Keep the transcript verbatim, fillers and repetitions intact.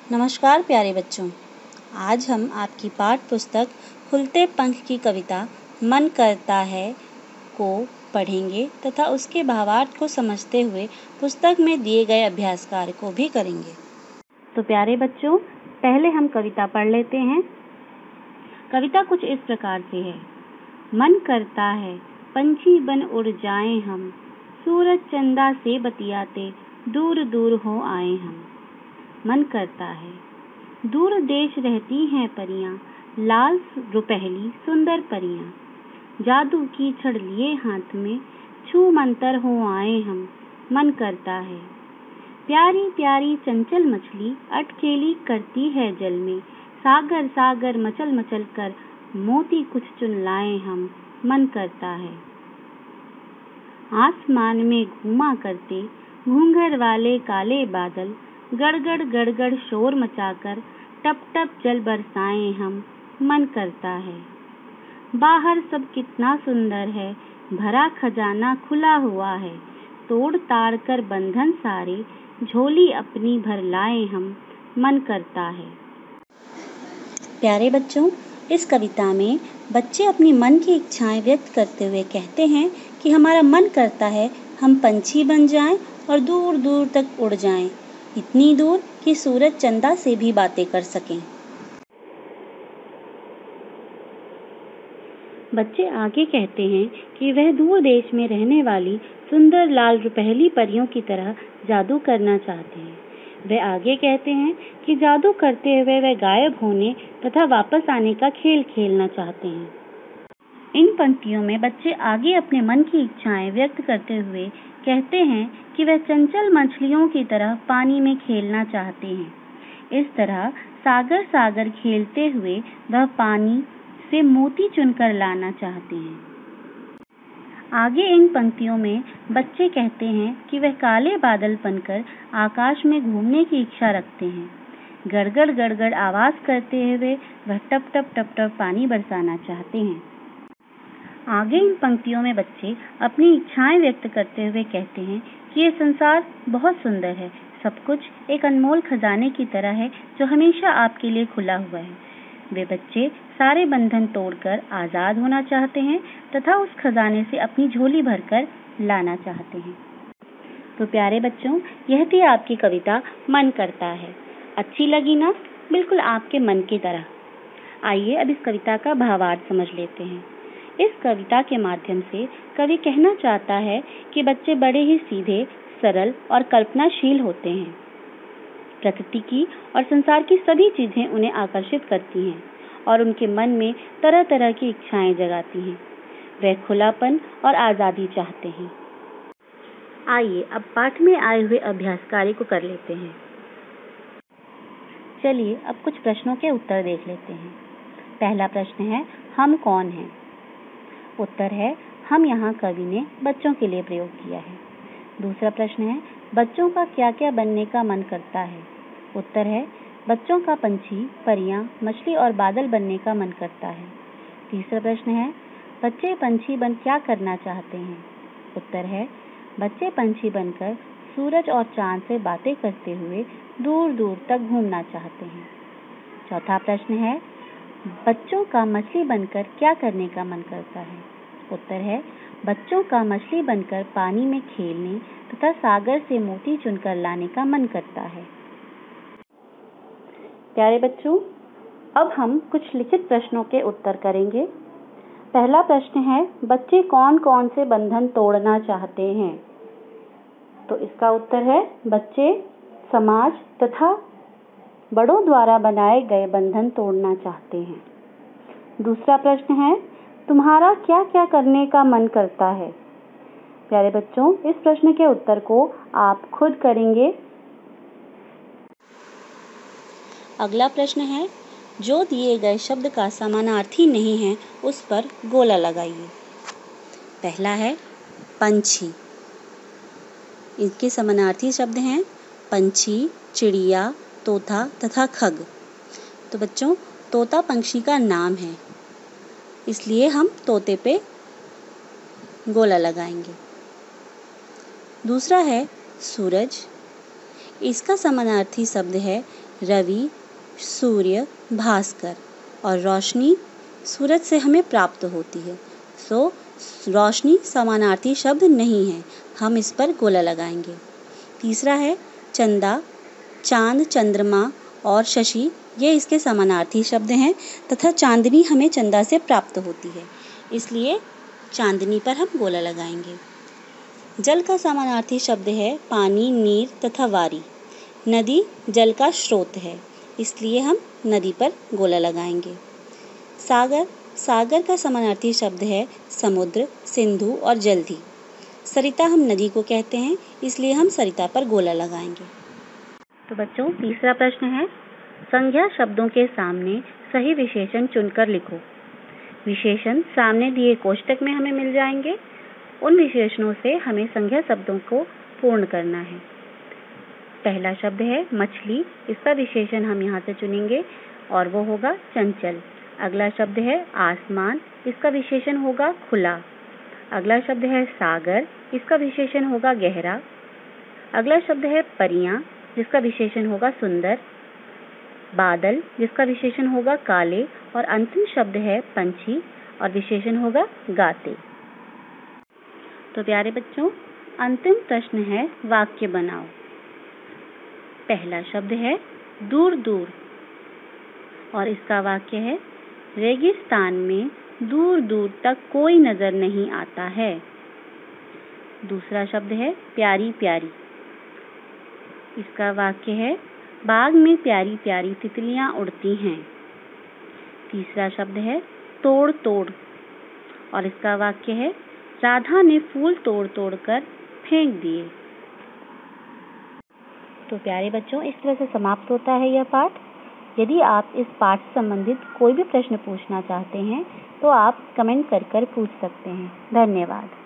नमस्कार प्यारे बच्चों, आज हम आपकी पाठ पुस्तक खुलते पंख की कविता मन करता है को पढ़ेंगे तथा उसके भावार्थ को समझते हुए पुस्तक में दिए गए अभ्यास कार्य को भी करेंगे। तो प्यारे बच्चों, पहले हम कविता पढ़ लेते हैं। कविता कुछ इस प्रकार से है। मन करता है पंछी बन उड़ जाएं हम, सूरज चंदा से बतियाते दूर दूर हो आए हम। मन करता है दूर देश रहती हैं परियां, लाल रुपहली सुंदर परियां, जादू की छड़ लिए हाथ में, छू मंतर हो आए हम। मन करता है प्यारी प्यारी चंचल मछली अटखेली करती है जल में, सागर सागर मचल मचल कर मोती कुछ चुन लाए हम। मन करता है आसमान में घूमा करते घूंघर वाले काले बादल, गड़गड़ गड़गड़ शोर मचाकर टप टप जल बरसाएं हम। मन करता है बाहर सब कितना सुंदर है, भरा खजाना खुला हुआ है, तोड़ ताड़ कर बंधन सारे झोली अपनी भर लाए हम। मन करता है। प्यारे बच्चों, इस कविता में बच्चे अपनी मन की इच्छाएं व्यक्त करते हुए कहते हैं कि हमारा मन करता है हम पंछी बन जाएं और दूर दूर तक उड़ जाएं, इतनी दूर कि सूरज चंदा से भी बातें कर सकें। बच्चे आगे कहते हैं कि वह दूर देश में रहने वाली सुंदर लाल रुपहली परियों की तरह जादू करना चाहते हैं। वे आगे कहते हैं कि जादू करते हुए वे गायब होने तथा वापस आने का खेल खेलना चाहते हैं। इन पंक्तियों में बच्चे आगे अपने मन की इच्छाएं व्यक्त करते हुए कहते हैं कि वह चंचल मछलियों की तरह पानी में खेलना चाहते हैं। इस तरह सागर सागर खेलते हुए वह पानी से मोती चुनकर लाना चाहते हैं। आगे इन पंक्तियों में बच्चे कहते हैं कि वह काले बादल बनकर आकाश में घूमने की इच्छा रखते हैं। गड़गड़ गड़गड़ आवाज करते हुए वह टप टप टप टप पानी बरसाना चाहते हैं। आगे इन पंक्तियों में बच्चे अपनी इच्छाएं व्यक्त करते हुए कहते हैं कि यह संसार बहुत सुंदर है, सब कुछ एक अनमोल खजाने की तरह है जो हमेशा आपके लिए खुला हुआ है। वे बच्चे सारे बंधन तोड़कर आजाद होना चाहते हैं तथा उस खजाने से अपनी झोली भरकर लाना चाहते हैं। तो प्यारे बच्चों, यह थी आपकी कविता मन करता है। अच्छी लगी ना? बिल्कुल आपके मन की तरह। आइए अब इस कविता का भावार्थ समझ लेते हैं। इस कविता के माध्यम से कवि कहना चाहता है कि बच्चे बड़े ही सीधे, सरल और कल्पनाशील होते हैं। प्रकृति की और संसार की सभी चीजें उन्हें आकर्षित करती हैं और उनके मन में तरह तरह की इच्छाएं जगाती हैं। वे खुलापन और आजादी चाहते हैं। आइए अब पाठ में आए हुए अभ्यास कार्य को कर लेते हैं। चलिए अब कुछ प्रश्नों के उत्तर देख लेते हैं। पहला प्रश्न है, हम कौन हैं? उत्तर है, हम यहाँ कवि ने बच्चों के लिए प्रयोग किया है। दूसरा प्रश्न है, बच्चों का क्या क्या बनने का मन करता है? उत्तर है, बच्चों का पंछी, परियां, मछली और बादल बनने का मन करता है। तीसरा प्रश्न है, बच्चे पंछी बन क्या करना चाहते हैं? उत्तर है, बच्चे पंछी बनकर सूरज और चांद से बातें करते हुए दूर दूर तक घूमना चाहते हैं। चौथा प्रश्न है, बच्चों का मछली बनकर क्या करने का मन करता है? उत्तर है, बच्चों का मछली बनकर पानी में खेलने तथा सागर से मोती चुनकर लाने का मन करता है। प्यारे बच्चों, अब हम कुछ लिखित प्रश्नों के उत्तर करेंगे। पहला प्रश्न है, बच्चे कौन कौन से बंधन तोड़ना चाहते हैं? तो इसका उत्तर है, बच्चे समाज तथा बड़ों द्वारा बनाए गए बंधन तोड़ना चाहते हैं। दूसरा प्रश्न है, तुम्हारा क्या क्या करने का मन करता है? प्यारे बच्चों, इस प्रश्न के उत्तर को आप खुद करेंगे। अगला प्रश्न है, जो दिए गए शब्द का समानार्थी नहीं है उस पर गोला लगाइए। पहला है पंछी। इनके समानार्थी शब्द हैं पंछी, चिड़िया, तोता तथा खग। तो बच्चों, तोता पंछी का नाम है, इसलिए हम तोते पे गोला लगाएंगे। दूसरा है सूरज। इसका समानार्थी शब्द है रवि, सूर्य, भास्कर, और रोशनी सूरज से हमें प्राप्त होती है। सो रोशनी समानार्थी शब्द नहीं है, हम इस पर गोला लगाएंगे। तीसरा है चंदा, चांद, चंद्रमा और शशि, ये इसके समानार्थी शब्द हैं तथा चांदनी हमें चंदा से प्राप्त होती है, इसलिए चांदनी पर हम गोला लगाएंगे। जल का समानार्थी शब्द है पानी, नीर तथा वारी। नदी जल का स्रोत है, इसलिए हम नदी पर गोला लगाएंगे। सागर, सागर का समानार्थी शब्द है समुद्र, सिंधु और जलधि। सरिता हम नदी को कहते हैं, इसलिए हम सरिता पर गोला लगाएंगे। तो बच्चों, तीसरा प्रश्न है, संज्ञा शब्दों के सामने सही विशेषण चुनकर लिखो। विशेषण सामने दिए कोष्टक में हमें मिल जाएंगे। उन विशेषणों से हमें संज्ञा शब्दों को पूर्ण करना है। पहला शब्द है मछली, इसका विशेषण हम यहाँ से चुनेंगे और वो होगा चंचल। अगला शब्द है आसमान, इसका विशेषण होगा खुला। अगला शब्द है सागर, इसका विशेषण होगा गहरा। अगला शब्द है परियां, जिसका विशेषण होगा सुंदर। बादल, जिसका विशेषण होगा काले। और अंतिम शब्द है पंछी और विशेषण होगा गाते। तो प्यारे बच्चों, अंतिम प्रश्न है वाक्य बनाओ। पहला शब्द है दूर दूर और इसका वाक्य है रेगिस्तान में दूर दूर तक कोई नजर नहीं आता है। दूसरा शब्द है प्यारी प्यारी, इसका वाक्य है बाग में प्यारी प्यारी तितलियां उड़ती हैं। तीसरा शब्द है तोड़ तोड़ और इसका वाक्य है राधा ने फूल तोड़ तोड़ कर फेंक दिए। तो प्यारे बच्चों, इस तरह से समाप्त होता है यह पाठ। यदि आप इस पाठ से संबंधित कोई भी प्रश्न पूछना चाहते हैं तो आप कमेंट कर कर पूछ सकते हैं। धन्यवाद।